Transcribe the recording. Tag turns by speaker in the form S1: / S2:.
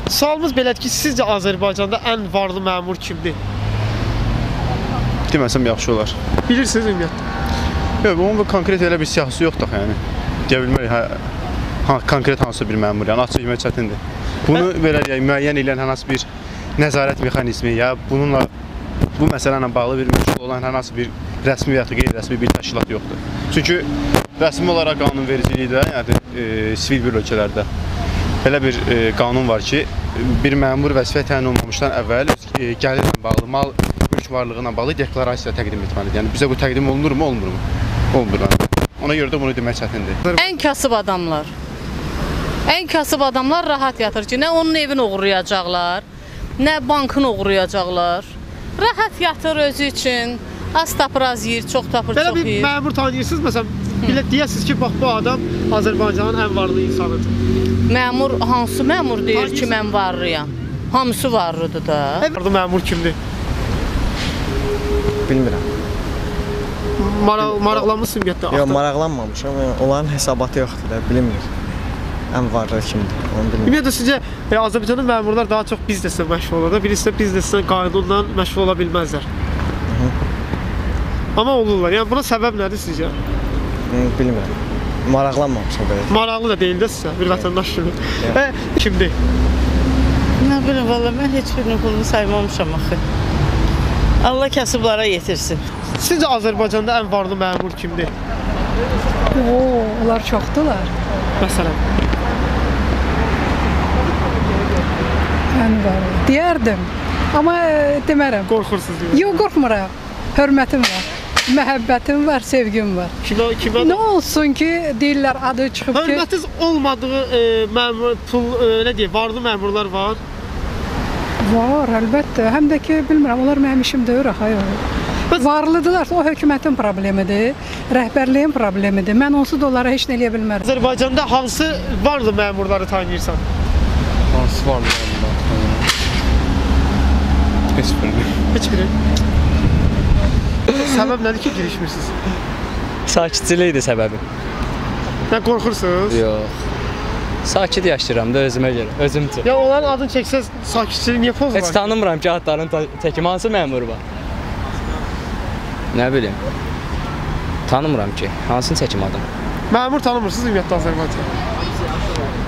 S1: Sualımız belədir ki, sizcə Azərbaycanda ən varlı məmur kimdir?
S2: Deməsəm yaxşı olar.
S1: Bilirsiniz ümumiyyətlə?
S2: Yox, bunun konkret elə bir siyasi yoxdur yəni. Deyə bilmərik, konkret hansı bir məmur, yəni açıq demək çətindir. Bunu belə müəyyən edən hər hansı bir nəzarət mexanizmi ya bununla bu məsələ ilə bağlı bir məşğul olan hər hansı bir rəsmi və ya qeyri-rəsmi bir təşkilat yoxdur. Çünki rəsmi olaraq qanunvericilikdə, yəni sivil bir ölkələrdə belə bir qanun var ki, bir məmur vəzifəyə təyin olmamışdan əvvəl gəlirlə bağlı, mal mülk varlığına bağlı deklarasiya təqdim etməlidir. Yəni bizə bu təqdim olunurmu, olmurmu? Olmur. Ona görə də bunu demək çətindir.
S3: Ən kasıb adamlar. Ən kasıb adamlar rahat yatır ki, nə onun evini oğurlayacaqlar, nə bankını oğurlayacaqlar. Rahat yatır özü üçün. Az tapır, az yeyir, çox tapır, çox yeyir.
S1: Belə bir məmur tanıyırsınız, məsələn, deyəsiniz ki, bax bu adam Azərbaycanın ən varlı insanıdır.
S3: Məmur, hansı məmur deyir ki, mən varlıyam? Hamısı varlıdır da.
S1: Varlı məmur kimdir?
S4: Bilmirəm.
S1: Maraqlanmışsın ümumiyyətlə?
S4: Yox, maraqlanmamışam. Onların hesabatı yoxdur da, bilinmir. Ən varlı kimdir, onu bilmirəm.
S1: Ümumiyyətlə, sizcə Azərbaycanın məmurlar daha çox bizneslə məşğul olur da, birisi də bizneslə, qaydunla məşğul ola bilməzlər. Amma olurlar. Yəni buna səbəb nədir sizcə?
S4: Bilmirəm. Maraqlanmamışam belə.
S1: Maraqlı da deyil də sizə, bir vətəndaş kimi. Kimdir?
S5: Nə bilim, valla mən heç birinin pulunu saymamışam axı. Allah kasıblara yetirsin.
S1: Sizcə Azərbaycanda ən varlı məmur kimdir?
S6: Onlar çoxdular.
S1: Məsələn?
S6: Ən varlı. Deyərdim, amma demərəm.
S1: Qorxursunuz deyil.
S6: Yox, qorxmuram. Hörmətim var, məhəbbətim var, sevgim var.
S1: Kimə?
S6: Nə olsun ki, deyirlər adı çıxıb ki...
S1: Hörmətiniz olmadığı məmur, nə deyək, varlı məmurlar var?
S6: Var, əlbəttə. Həm də ki, bilmirəm, onlar mənim işim deyir, axı. Varlıdırlar, o hökumətin problemidir, rəhbərliyin problemidir. Mən onsuz da onlara heç nə eləyə bilmərəm.
S1: Azərbaycanda hansı varlı məmurları tanıyırsan?
S2: Hansı varlı məmurları tanıyırsan? Heç biri.
S1: Heç biri. Səbəb nədir ki, girişmirsiniz?
S7: Sakitçilikdir səbəbi.
S1: Yəni qorxursunuz?
S7: Yox. Sakit yaşayıram da özümə görə, özüm üçün.
S1: Ya onların adını çəksəz sakitçiliyi niyə pozulur?
S7: Heç tanımıram ki, adların təkim hansı məmur var? Nə bilim. Tanımıram ki, hansını çəkim adım?
S1: Məmur tanımırsınız ümumiyyətlə Azərbaycan?